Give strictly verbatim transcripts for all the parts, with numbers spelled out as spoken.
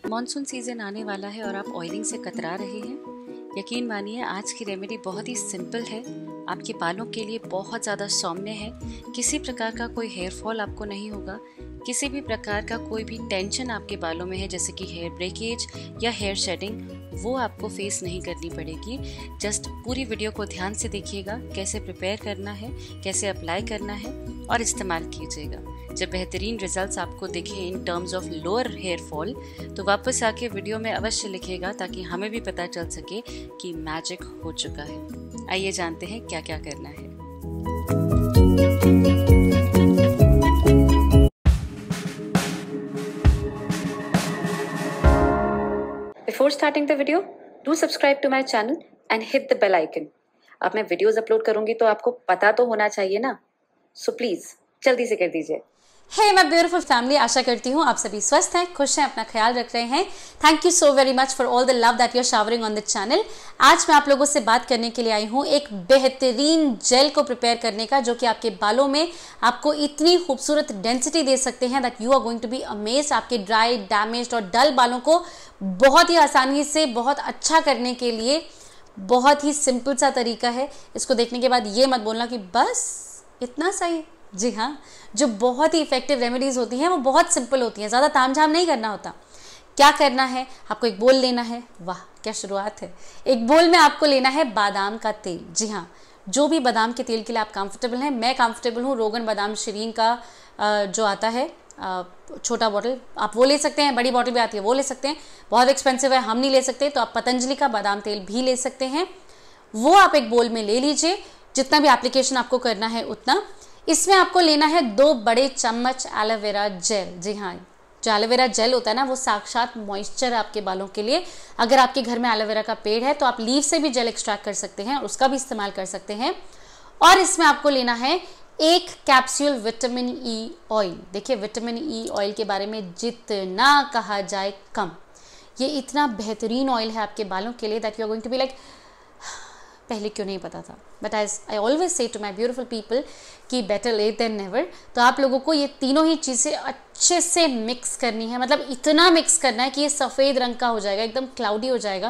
Monsoon season आने वाला है और आप ऑयलिंग से कतरा रहे हैं। यकीन मानिए आज की रेमेडी बहुत ही सिंपल है, आपके बालों के लिए बहुत ज़्यादा सौम्य है। किसी प्रकार का कोई हेयर फॉल आपको नहीं होगा, किसी भी प्रकार का कोई भी टेंशन आपके बालों में है जैसे कि हेयर ब्रेकेज या हेयर शेडिंग, वो आपको फेस नहीं करनी पड़ेगी। जस्ट पूरी वीडियो को ध्यान से देखिएगा, कैसे प्रिपेयर करना है, कैसे अप्लाई करना है और इस्तेमाल कीजिएगा। जब बेहतरीन रिजल्ट्स आपको दिखें in terms of lower hair fall, तो वापस आके वीडियो में अवश्य लिखिएगा ताकि हमें भी पता चल सके कि मैजिक हो चुका है। आइए जानते हैं क्या क्या करना है। Before starting the video, do subscribe to my channel and hit the bell icon. अब मैं वीडियोस अपलोड करूंगी तो आपको पता तो होना चाहिए ना, सो प्लीज जल्दी से कर दीजिए। हे माय ब्यूटीफुल फैमिली, आशा करती हूँ आप सभी स्वस्थ हैं, खुश हैं, अपना ख्याल रख रहे हैं। Thank you so very much for all the love that you are showering on the channel. आज मैं आप लोगों से बात करने के लिए आई हूँ एक बेहतरीन जेल को प्रिपेयर करने का, जो कि आपके बालों में आपको इतनी खूबसूरत डेंसिटी दे सकते हैं that you are going to be amazed. आपके ड्राई, डैमेज्ड और डल बालों को बहुत ही आसानी से बहुत अच्छा करने के लिए बहुत ही सिंपल सा तरीका है। इसको देखने के बाद ये मत बोलना कि बस इतना सही। जी हाँ, जो बहुत ही इफेक्टिव रेमेडीज़ होती हैं वो बहुत सिंपल होती हैं, ज़्यादा तामझाम नहीं करना होता। क्या करना है, आपको एक बोल लेना है। वाह क्या शुरुआत है। एक बोल में आपको लेना है बादाम का तेल। जी हाँ, जो भी बादाम के तेल के लिए आप कंफर्टेबल हैं। मैं कंफर्टेबल हूँ रोगन बादाम शीरीन का जो आता है छोटा बॉटल, आप वो ले सकते हैं। बड़ी बॉटल भी आती है, वो ले सकते हैं। बहुत एक्सपेंसिव है, हम नहीं ले सकते, तो आप पतंजलि का बादाम तेल भी ले सकते हैं। वो आप एक बोल में ले लीजिए, जितना भी एप्लीकेशन आपको करना है उतना। इसमें आपको लेना है दो बड़े चम्मच एलोवेरा जेल। जी हाँ, जो एलोवेरा जेल होता है ना, वो साक्षात मॉइस्चर है आपके बालों के लिए। अगर आपके घर में एलोवेरा का पेड़ है तो आप लीव से भी जेल एक्सट्रैक्ट कर सकते हैं और उसका भी इस्तेमाल कर सकते हैं। और इसमें आपको लेना है एक कैप्सूल विटामिन ई ऑयल। देखिए, विटामिन ई ऑयल के बारे में जितना कहा जाए कम। ये इतना बेहतरीन ऑयल है आपके बालों के लिए that you are going to be like, पहले क्यों नहीं पता था। But I I always say to my beautiful people कि बेटर लेट देन नेवर। तो आप लोगों को ये तीनों ही चीज़ें अच्छे से मिक्स करनी है, मतलब इतना मिक्स करना है कि ये सफ़ेद रंग का हो जाएगा, एकदम क्लाउडी हो जाएगा।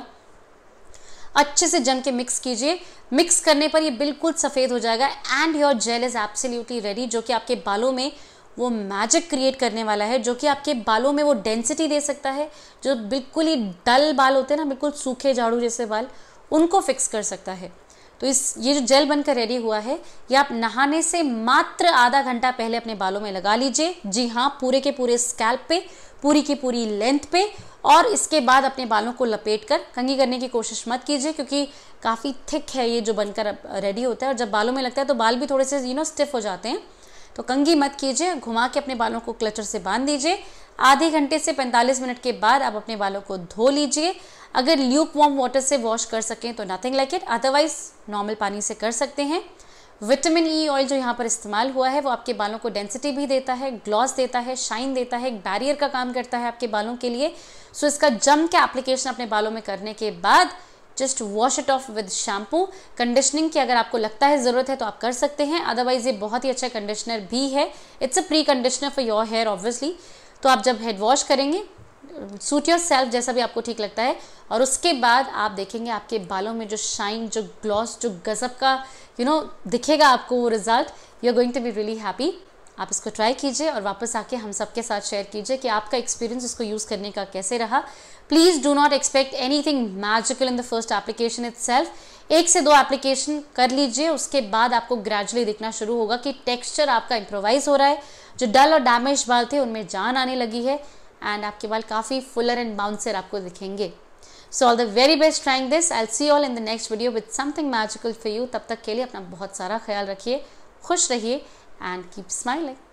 अच्छे से जम के मिक्स कीजिए। मिक्स करने पर ये बिल्कुल सफ़ेद हो जाएगा and your gel is absolutely ready, जो कि आपके बालों में वो मैजिक क्रिएट करने वाला है, जो कि आपके बालों में वो डेंसिटी दे सकता है। जो बिल्कुल ही डल बाल होते हैं ना, बिल्कुल सूखे झाड़ू जैसे बाल, उनको फिक्स कर सकता है। तो इस ये जो जेल बनकर रेडी हुआ है, ये आप नहाने से मात्र आधा घंटा पहले अपने बालों में लगा लीजिए। जी हाँ, पूरे के पूरे स्कैल्प पे, पूरी की पूरी लेंथ पे। और इसके बाद अपने बालों को लपेटकर कंघी करने की कोशिश मत कीजिए, क्योंकि काफ़ी थिक है ये जो बनकर रेडी होता है। और जब बालों में लगता है तो बाल भी थोड़े से यू नो स्टिफ हो जाते हैं। तो कंघी मत कीजिए, घुमा के अपने बालों को क्लचर से बांध दीजिए। आधे घंटे से पैंतालीस मिनट के बाद आप अपने बालों को धो लीजिए। अगर ल्यूक वार्म वाटर से वॉश कर सकें तो nothing like it, otherwise normal पानी से कर सकते हैं। विटामिन ई ऑयल जो यहाँ पर इस्तेमाल हुआ है वो आपके बालों को डेंसिटी भी देता है, ग्लॉस देता है, शाइन देता है, एक बैरियर का काम करता है आपके बालों के लिए। सो इसका जम के एप्लीकेशन अपने बालों में करने के बाद just wash it off with shampoo. Conditioning की अगर आपको लगता है ज़रूरत है तो आप कर सकते हैं, अदरवाइज ये बहुत ही अच्छा कंडीशनर भी है। It's a pre conditioner for your hair obviously. तो आप जब हेड वॉश करेंगे, सूट योर सेल्फ, जैसा भी आपको ठीक लगता है, और उसके बाद आप देखेंगे आपके बालों में जो शाइन, जो ग्लॉस, जो गजब का यू नो दिखेगा आपको वो result. You are going to be really happy. आप इसको ट्राई कीजिए और वापस आके हम सबके साथ शेयर कीजिए कि आपका एक्सपीरियंस इसको यूज़ करने का कैसे रहा। Please do not expect anything magical in the first application itself. एक से दो एप्लीकेशन कर लीजिए, उसके बाद आपको ग्रेजुअली दिखना शुरू होगा कि टेक्सचर आपका इम्प्रोवाइज हो रहा है। जो डल और डैमेज बाल थे उनमें जान आने लगी है एंड आपके बाल काफ़ी फुलर एंड बाउंसर आपको दिखेंगे। So all the very best trying this. I will see all in the next video with something magical for you. तब तक के लिए अपना बहुत सारा ख्याल रखिए, खुश रहिए एंड कीप स्माइलिंग।